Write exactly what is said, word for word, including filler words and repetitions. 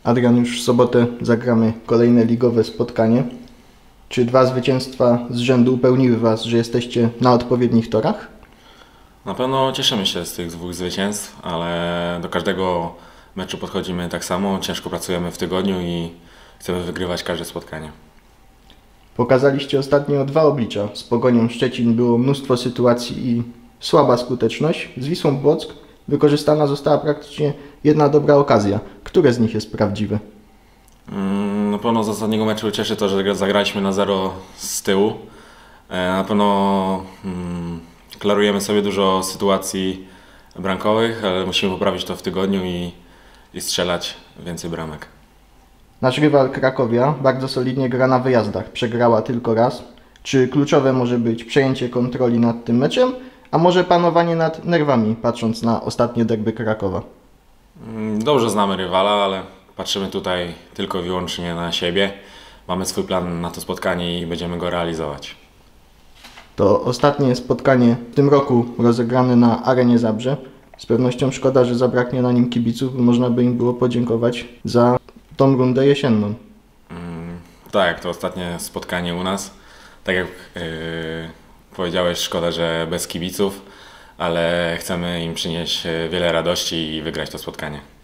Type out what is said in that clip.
Adrian, już w sobotę zagramy kolejne ligowe spotkanie. Czy dwa zwycięstwa z rzędu upewniły Was, że jesteście na odpowiednich torach? Na pewno cieszymy się z tych dwóch zwycięstw, ale do każdego meczu podchodzimy tak samo. Ciężko pracujemy w tygodniu i chcemy wygrywać każde spotkanie. Pokazaliście ostatnio dwa oblicza. Z Pogonią Szczecin było mnóstwo sytuacji i słaba skuteczność. Z Wisłą Płock wykorzystana została praktycznie jedna dobra okazja. Które z nich jest prawdziwe? Na pewno z ostatniego meczu cieszy to, że zagraliśmy na zero z tyłu. Na pewno hmm, klarujemy sobie dużo sytuacji bramkowych, ale musimy poprawić to w tygodniu i, i strzelać więcej bramek. Nasz rywal Krakowia bardzo solidnie gra na wyjazdach. Przegrała tylko raz. Czy kluczowe może być przejęcie kontroli nad tym meczem, a może panowanie nad nerwami, patrząc na ostatnie derby Krakowa? Dobrze znamy rywala, ale patrzymy tutaj tylko i wyłącznie na siebie. Mamy swój plan na to spotkanie i będziemy go realizować. To ostatnie spotkanie w tym roku rozegrane na Arenie Zabrze. Z pewnością szkoda, że zabraknie na nim kibiców, by można by im było podziękować za tą rundę jesienną. Mm, tak, to ostatnie spotkanie u nas. Tak jak yy, powiedziałeś, szkoda, że bez kibiców, ale chcemy im przynieść wiele radości i wygrać to spotkanie.